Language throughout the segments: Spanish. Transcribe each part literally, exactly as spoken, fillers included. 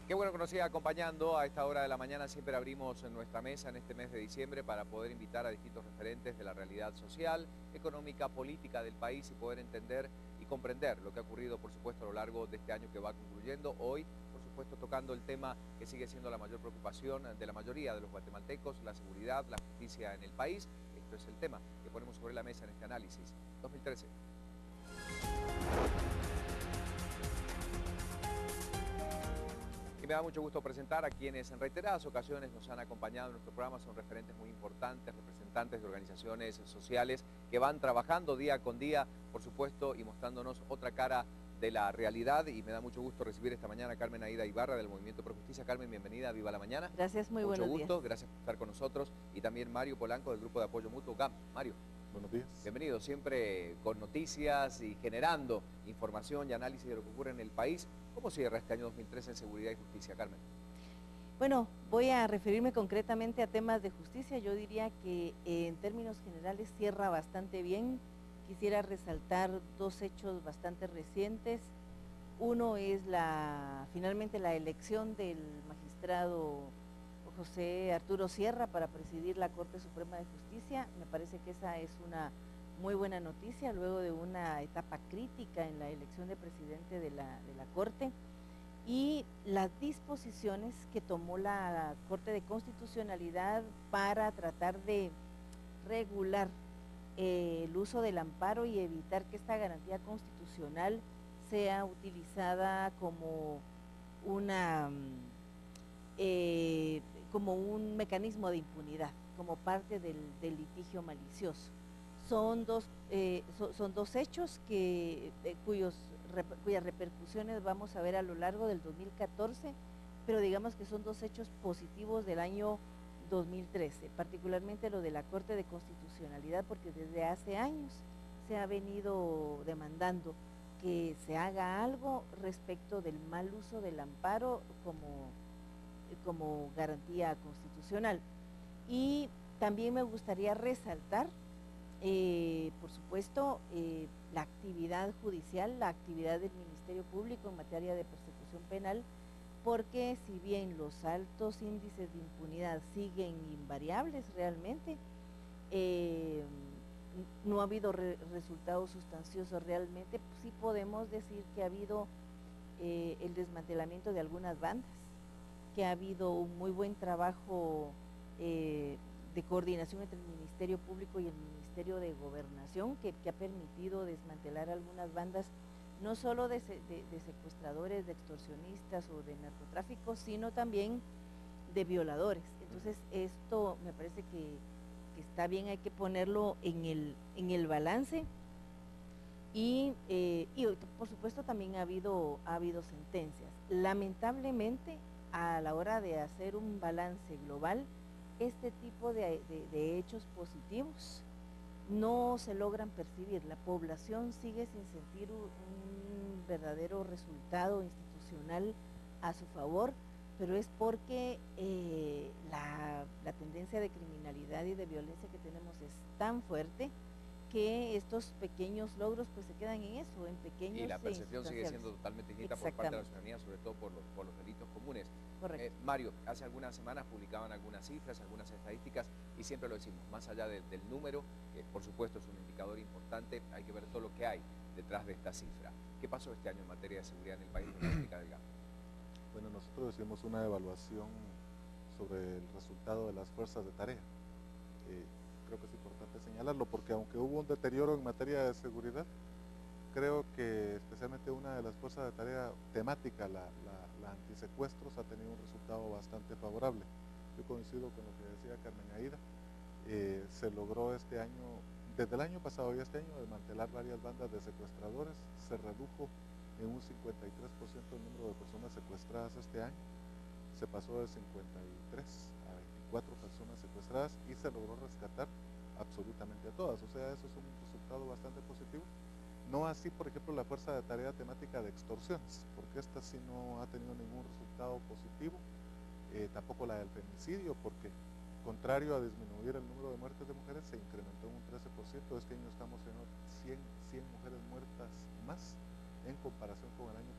Qué bueno que nos siga acompañando a esta hora de la mañana. Siempre abrimos en nuestra mesa en este mes de diciembre para poder invitar a distintos referentes de la realidad social, económica, política del país y poder entender y comprender lo que ha ocurrido, por supuesto, a lo largo de este año que va concluyendo. Hoy, por supuesto, tocando el tema que sigue siendo la mayor preocupación de la mayoría de los guatemaltecos, la seguridad, la justicia en el país. Esto es el tema que ponemos sobre la mesa en este análisis. dos mil trece. Y me da mucho gusto presentar a quienes en reiteradas ocasiones nos han acompañado en nuestro programa. Son referentes muy importantes, representantes de organizaciones sociales que van trabajando día con día, por supuesto, y mostrándonos otra cara de la realidad. Y me da mucho gusto recibir esta mañana a Carmen Aida Ibarra del Movimiento Pro Justicia. Carmen, bienvenida, viva la mañana. Gracias, muy mucho buenos gusto, días. Gracias por estar con nosotros. Y también Mario Polanco del Grupo de Apoyo Mutuo, G A M. Mario. Buenos días. Bienvenido, siempre con noticias y generando información y análisis de lo que ocurre en el país. ¿Cómo cierra este año dos mil trece en seguridad y justicia, Carmen? Bueno, voy a referirme concretamente a temas de justicia. Yo diría que eh, en términos generales cierra bastante bien. Quisiera resaltar dos hechos bastante recientes. Uno es la finalmente la elección del magistrado José Arturo Sierra para presidir la Corte Suprema de Justicia. Me parece que esa es una muy buena noticia, luego de una etapa crítica en la elección de presidente de la, de la Corte, y las disposiciones que tomó la Corte de Constitucionalidad para tratar de regular eh, el uso del amparo y evitar que esta garantía constitucional sea utilizada como una... Eh, como un mecanismo de impunidad, como parte del, del litigio malicioso. Son dos, eh, so, son dos hechos que, eh, cuyos, rep, cuyas repercusiones vamos a ver a lo largo del dos mil catorce, pero digamos que son dos hechos positivos del año dos mil trece, particularmente lo de la Corte de Constitucionalidad, porque desde hace años se ha venido demandando que se haga algo respecto del mal uso del amparo como como garantía constitucional. Y también me gustaría resaltar, eh, por supuesto, eh, la actividad judicial, la actividad del Ministerio Público en materia de persecución penal, porque si bien los altos índices de impunidad siguen invariables realmente, eh, no ha habido re resultados sustanciosos realmente, pues sí podemos decir que ha habido eh, el desmantelamiento de algunas bandas, que ha habido un muy buen trabajo eh, de coordinación entre el Ministerio Público y el Ministerio de Gobernación, que, que ha permitido desmantelar algunas bandas, no solo de, de, de secuestradores, de extorsionistas o de narcotráfico, sino también de violadores. Entonces esto me parece que, que está bien, hay que ponerlo en el, en el balance. Y, eh, y por supuesto también ha habido, ha habido sentencias. Lamentablemente, a la hora de hacer un balance global, este tipo de, de, de hechos positivos no se logran percibir. La población sigue sin sentir un, un verdadero resultado institucional a su favor, pero es porque eh, la, la tendencia de criminalidad y de violencia que tenemos es tan fuerte que estos pequeños logros pues se quedan en eso, en pequeños. Y la percepción sigue siendo totalmente distinta por parte de la ciudadanía, sobre todo por los, por los delitos comunes. Correcto. Eh, Mario, hace algunas semanas publicaban algunas cifras, algunas estadísticas, y siempre lo decimos, más allá de, del número, que por supuesto es un indicador importante, hay que ver todo lo que hay detrás de esta cifra. ¿Qué pasó este año en materia de seguridad en el país con la política del G A M? Bueno, nosotros hicimos una evaluación sobre el resultado de las fuerzas de tarea. Eh, creo que es importante señalarlo porque aunque hubo un deterioro en materia de seguridad, creo que especialmente una de las fuerzas de tarea temática, la, la, la antisecuestros, ha tenido un resultado bastante favorable. Yo coincido con lo que decía Carmen Aida, eh, se logró este año, desde el año pasado y este año, desmantelar varias bandas de secuestradores, se redujo en un cincuenta y tres por ciento el número de personas secuestradas este año, se pasó de cincuenta y tres a veinticuatro personas secuestradas y se logró rescatar absolutamente a todas, o sea, eso es un resultado bastante positivo. No así, por ejemplo, la fuerza de tarea temática de extorsiones, porque esta sí no ha tenido ningún resultado positivo, eh, tampoco la del femicidio, porque contrario a disminuir el número de muertes de mujeres, se incrementó en un trece por ciento, este año estamos en cien, cien mujeres muertas más en comparación con el año pasado, ya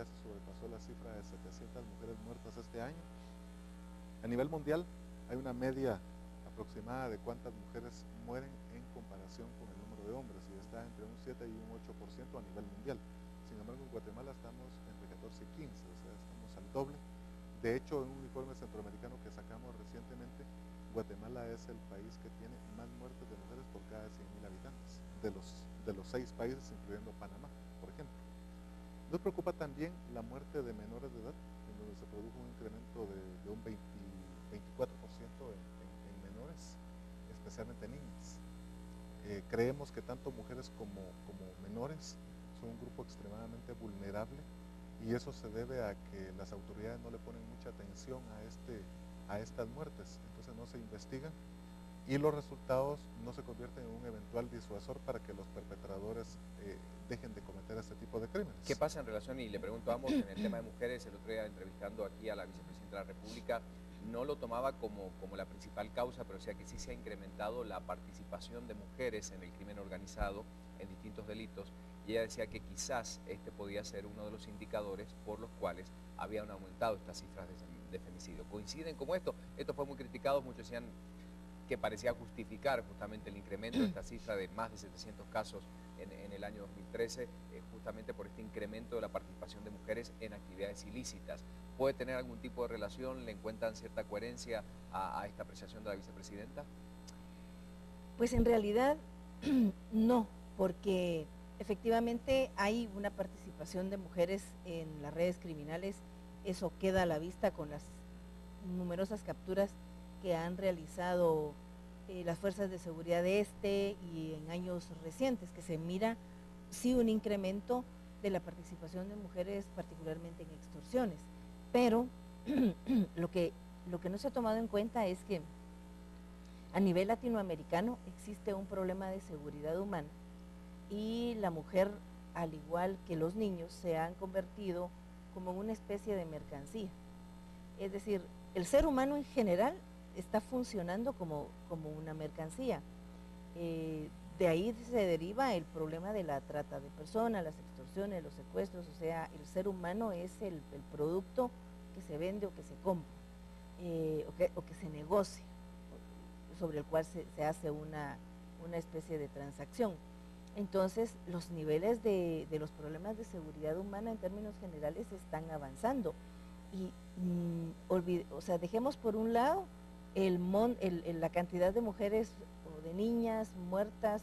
ya se sobrepasó la cifra de setecientas mujeres muertas este año. A nivel mundial hay una media aproximada de cuántas mujeres mueren en comparación con el número de hombres, y está entre un siete y un ocho por ciento a nivel mundial. Sin embargo, en Guatemala estamos entre catorce y quince, o sea, estamos al doble. De hecho, en un informe centroamericano que sacamos recientemente, Guatemala es el país que tiene más muertes de mujeres por cada cien mil habitantes, de los, de los seis países, incluyendo Panamá, por ejemplo. Nos preocupa también la muerte de menores de edad, en donde se produjo un incremento de, de un veinte, veinticuatro por ciento en, en, en menores, especialmente niñas. Eh, creemos que tanto mujeres como, como menores son un grupo extremadamente vulnerable, y eso se debe a que las autoridades no le ponen mucha atención a, este, a estas muertes, entonces no se investigan y los resultados no se convierten en un eventual disuasor para que los perpetradores eh, dejen de cometer este tipo de crímenes. ¿Qué pasa en relación, y le pregunto a ambos, en el tema de mujeres? El otro día entrevistando aquí a la vicepresidenta de la República, no lo tomaba como, como la principal causa, pero decía que sí se ha incrementado la participación de mujeres en el crimen organizado, en distintos delitos, y ella decía que quizás este podía ser uno de los indicadores por los cuales habían aumentado estas cifras de, de femicidio. ¿Coinciden como esto? Esto fue muy criticado, muchos decían que parecía justificar justamente el incremento de esta cifra de más de setecientos casos en, en el año dos mil trece, eh, justamente por este incremento de la participación de mujeres en actividades ilícitas. ¿Puede tener algún tipo de relación? ¿Le encuentran cierta coherencia a, a esta apreciación de la vicepresidenta? Pues en realidad no, porque efectivamente hay una participación de mujeres en las redes criminales, eso queda a la vista con las numerosas capturas que han realizado eh, las fuerzas de seguridad de este y en años recientes, que se mira sí un incremento de la participación de mujeres, particularmente en extorsiones, pero lo que, lo que no se ha tomado en cuenta es que a nivel latinoamericano existe un problema de seguridad humana, y la mujer, al igual que los niños, se han convertido como una especie de mercancía. Es decir, el ser humano en general está funcionando como, como una mercancía. Eh, de ahí se deriva el problema de la trata de personas, las extorsiones, los secuestros, o sea, el ser humano es el, el producto que se vende o que se compra, eh, o, que, o que se negocia, sobre el cual se, se hace una, una especie de transacción. Entonces, los niveles de, de los problemas de seguridad humana en términos generales están avanzando. Y, mm, olvide, o sea, dejemos por un lado el, mon, el, el la cantidad de mujeres o de niñas muertas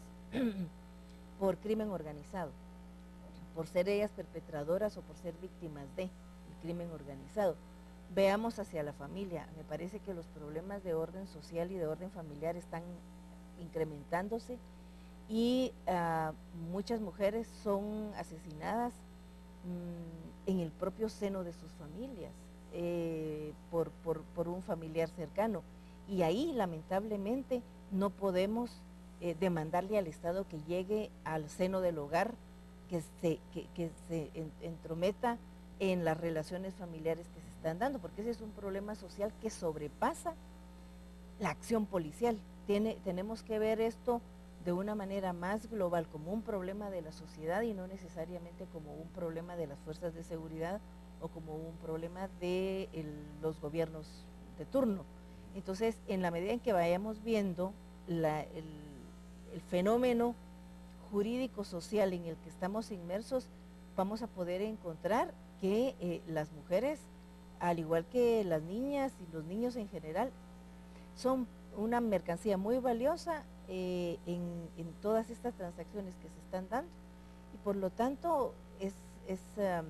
por crimen organizado, por ser ellas perpetradoras o por ser víctimas de el crimen organizado. Veamos hacia la familia. Me parece que los problemas de orden social y de orden familiar están incrementándose, y uh, muchas mujeres son asesinadas mmm, en el propio seno de sus familias, eh, por, por, por un familiar cercano, y ahí lamentablemente no podemos eh, demandarle al Estado que llegue al seno del hogar, que se, que, que se en, entrometa en las relaciones familiares que se están dando, porque ese es un problema social que sobrepasa la acción policial. Tiene, tenemos que ver esto de una manera más global, como un problema de la sociedad y no necesariamente como un problema de las fuerzas de seguridad o como un problema de el, los gobiernos de turno. Entonces, en la medida en que vayamos viendo la, el, el fenómeno jurídico-social en el que estamos inmersos, vamos a poder encontrar que eh, las mujeres, al igual que las niñas y los niños en general, son una mercancía muy valiosa eh, en, en todas estas transacciones que se están dando, y por lo tanto es, es, um,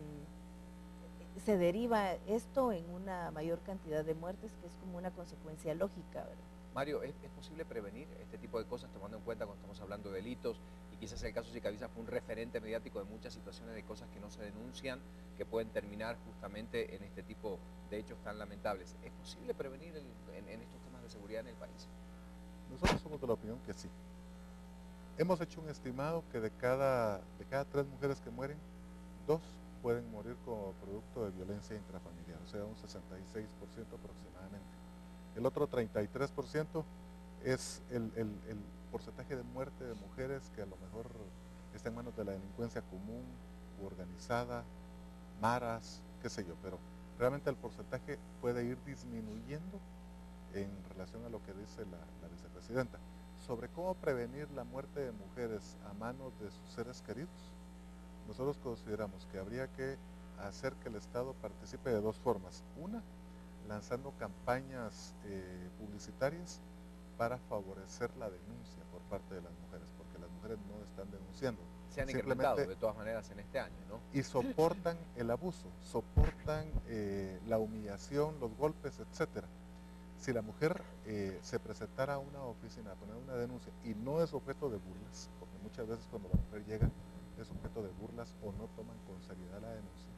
se deriva esto en una mayor cantidad de muertes, que es como una consecuencia lógica, ¿verdad? Mario, ¿es, ¿es posible prevenir este tipo de cosas, tomando en cuenta cuando estamos hablando de delitos? Y quizás el caso Sicavisa fue un referente mediático de muchas situaciones de cosas que no se denuncian, que pueden terminar justamente en este tipo de hechos tan lamentables. ¿Es posible prevenir el, en, en estos temas de seguridad en el país? Nosotros somos de la opinión que sí. Hemos hecho un estimado que de cada, de cada tres mujeres que mueren, dos pueden morir como producto de violencia intrafamiliar, o sea, un sesenta y seis por ciento aproximadamente. El otro treinta y tres por ciento es el, el, el porcentaje de muerte de mujeres que a lo mejor está en manos de la delincuencia común u organizada, maras, qué sé yo, pero realmente el porcentaje puede ir disminuyendo en relación a lo que dice la, la vicepresidenta. Sobre cómo prevenir la muerte de mujeres a manos de sus seres queridos, nosotros consideramos que habría que hacer que el Estado participe de dos formas. Una, lanzando campañas eh, publicitarias para favorecer la denuncia por parte de las mujeres, porque las mujeres no están denunciando. Se han incrementado de todas maneras en este año, ¿no? Y soportan el abuso, soportan eh, la humillación, los golpes, etcétera. Si la mujer eh, se presentara a una oficina a poner una denuncia y no es objeto de burlas, porque muchas veces cuando la mujer llega es objeto de burlas o no toman con seriedad la denuncia,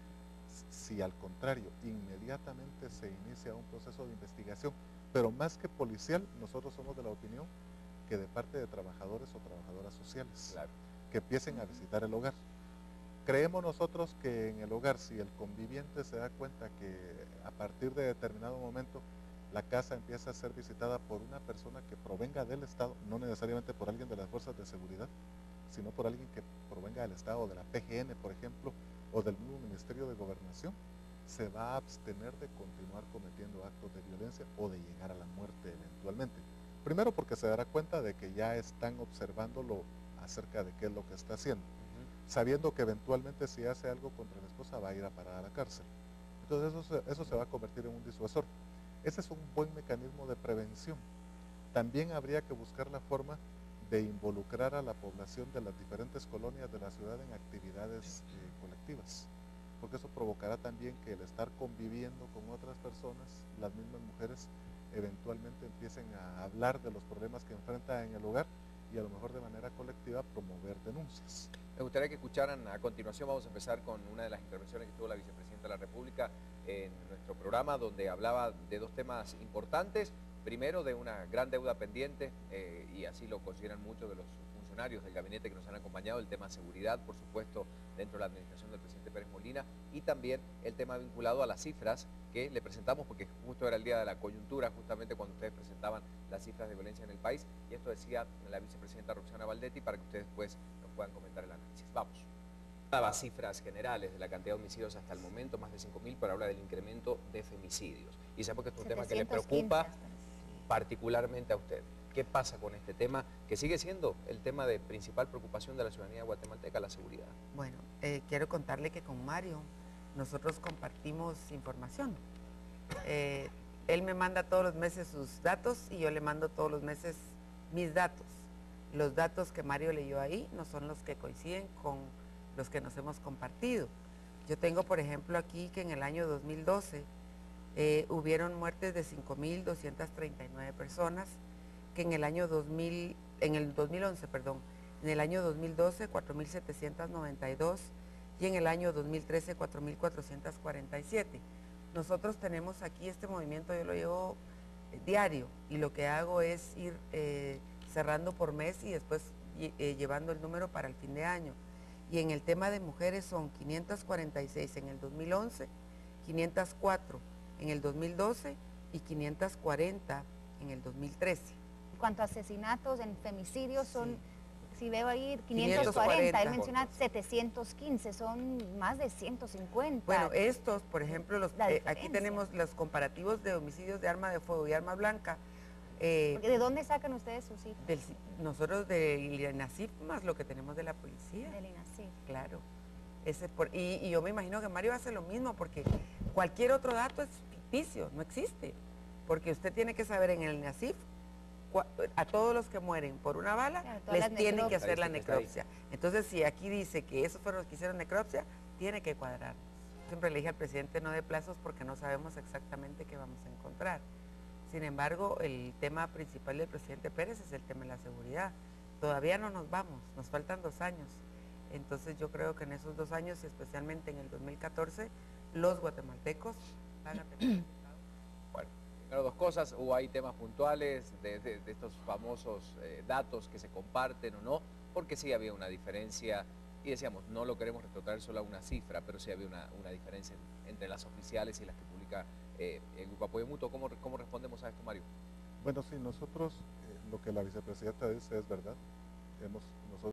si al contrario inmediatamente se inicia un proceso de investigación, pero más que policial, nosotros somos de la opinión que de parte de trabajadores o trabajadoras sociales, claro, que empiecen a visitar el hogar. Creemos nosotros que en el hogar, si el conviviente se da cuenta que a partir de determinado momento la casa empieza a ser visitada por una persona que provenga del Estado, no necesariamente por alguien de las fuerzas de seguridad, sino por alguien que provenga del Estado, de la P G N, por ejemplo, o del mismo Ministerio de Gobernación, se va a abstener de continuar cometiendo actos de violencia o de llegar a la muerte eventualmente. Primero porque se dará cuenta de que ya están observándolo acerca de qué es lo que está haciendo, uh-huh. sabiendo que eventualmente si hace algo contra la esposa va a ir a parar a la cárcel. Entonces eso se, eso se va a convertir en un disuasor. Ese es un buen mecanismo de prevención. También habría que buscar la forma de involucrar a la población de las diferentes colonias de la ciudad en actividades eh, colectivas, porque eso provocará también que el estar conviviendo con otras personas, las mismas mujeres, eventualmente empiecen a hablar de los problemas que enfrentan en el hogar y a lo mejor de manera colectiva promover denuncias. Me gustaría que escucharan a continuación, vamos a empezar con una de las intervenciones que tuvo la vicepresidenta de la República en nuestro programa, donde hablaba de dos temas importantes. Primero, de una gran deuda pendiente, eh, y así lo consideran muchos de los funcionarios del gabinete que nos han acompañado, el tema seguridad, por supuesto, dentro de la administración del presidente Pérez Molina, y también el tema vinculado a las cifras que le presentamos, porque justo era el día de la coyuntura, justamente cuando ustedes presentaban las cifras de violencia en el país, y esto decía la vicepresidenta Roxana Valdetti, para que ustedes después nos puedan comentar el análisis. Vamos. Las cifras generales de la cantidad de homicidios hasta el momento, más de cinco mil, pero habla del incremento de femicidios. Y sabemos que es un tema que le preocupa particularmente a usted. ¿Qué pasa con este tema, que sigue siendo el tema de principal preocupación de la ciudadanía guatemalteca, la seguridad? Bueno, eh, quiero contarle que con Mario nosotros compartimos información. Eh, él me manda todos los meses sus datos y yo le mando todos los meses mis datos. Los datos que Mario leyó ahí no son los que coinciden con los que nos hemos compartido. Yo tengo, por ejemplo, aquí que en el año dos mil doce Eh, hubieron muertes de cinco mil doscientas treinta y nueve personas, que en el año dos mil, en el dos mil once, perdón, en el año dos mil doce cuatro mil setecientas noventa y dos y en el año dos mil trece cuatro mil cuatrocientas cuarenta y siete. Nosotros tenemos aquí este movimiento, yo lo llevo eh, diario y lo que hago es ir eh, cerrando por mes y después eh, llevando el número para el fin de año. Y en el tema de mujeres son quinientas cuarenta y seis en el dos mil once, quinientas cuatro en el dos mil doce y quinientas cuarenta en el dos mil trece. En cuanto a asesinatos, en femicidios, son, sí. si veo ahí, quinientos quinientos cuarenta, él menciona setecientos quince, son más de ciento cincuenta. Bueno, estos, por ejemplo, los, eh, aquí tenemos los comparativos de homicidios de arma de fuego y arma blanca. Eh, ¿De dónde sacan ustedes sus cifras? Del, nosotros del INACIF más lo que tenemos de la policía. Del INACIF. Claro. Ese por, y, y yo me imagino que Mario hace lo mismo, porque cualquier otro dato es ficticio, no existe. Porque usted tiene que saber en el INACIF, a todos los que mueren por una bala, claro, les tienen que hacer la necropsia. Entonces, si aquí dice que esos fueron los que hicieron necropsia, tiene que cuadrar. Siempre le dije al presidente no de plazos porque no sabemos exactamente qué vamos a encontrar. Sin embargo, el tema principal del presidente Pérez es el tema de la seguridad. Todavía no nos vamos, nos faltan dos años. Entonces yo creo que en esos dos años, y especialmente en el dos mil catorce, los guatemaltecos van a tener... Bueno, primero dos cosas, hubo ahí temas puntuales de, de, de estos famosos eh, datos que se comparten o no, porque sí había una diferencia, y decíamos, no lo queremos retrotraer solo a una cifra, pero sí había una, una diferencia entre las oficiales y las que publica eh, el Grupo Apoyo Mutuo. ¿Cómo, cómo respondemos a esto, Mario? Bueno, sí, nosotros, eh, lo que la vicepresidenta dice es verdad. Hemos, nosotros